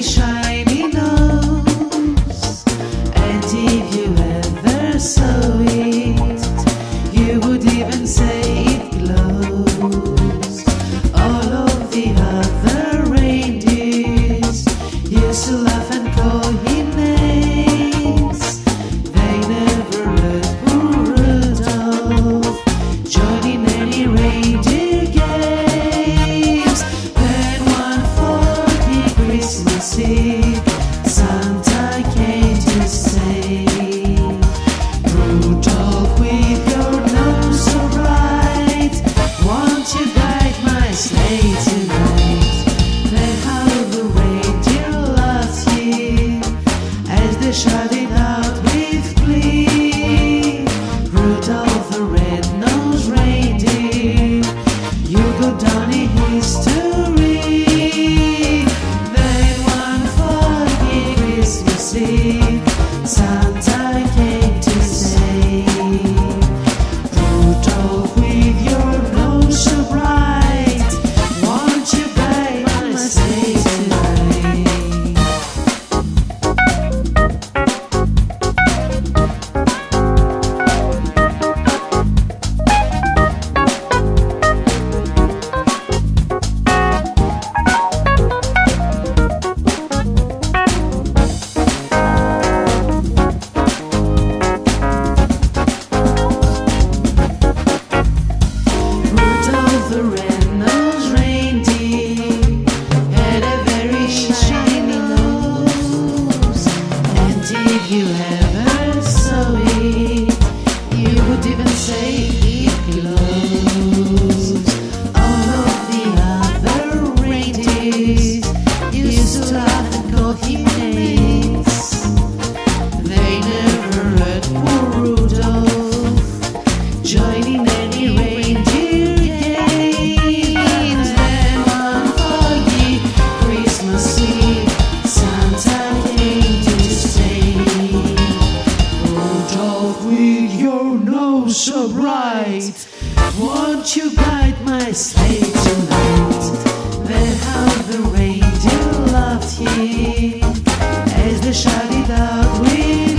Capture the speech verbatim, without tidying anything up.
very shiny nose, and if you ever saw it, you would even say it glows. All of the other reindeers used to laugh and call him names. They never let poor Rudolph join in any reindeer games. Then one foggy Christmas Eve, Santa came to say, Rudolph, with your nose so bright, won't you guide my sleigh tonight? Then how the reindeer laughed him as they shouted out with glee, Rudolph the red-nosed reindeer, you go down in history. Then one foggy Christmas Eve, Santa came to say, Rudolph, with your nose so bright, won't you guide my sleigh tonight? Rudolph the red-nosed reindeer had a very shiny nose, and if you ever saw it, you would even say it glows. All of the other reindeers used to laugh and call him names. They never let poor Rudolph join in any reindeer games. Then one foggy Christmas Eve, Santa came to say, Rudolph, with your nose so bright, won't you guide my sleigh tonight? Then how the reindeer loved him as they shouted out with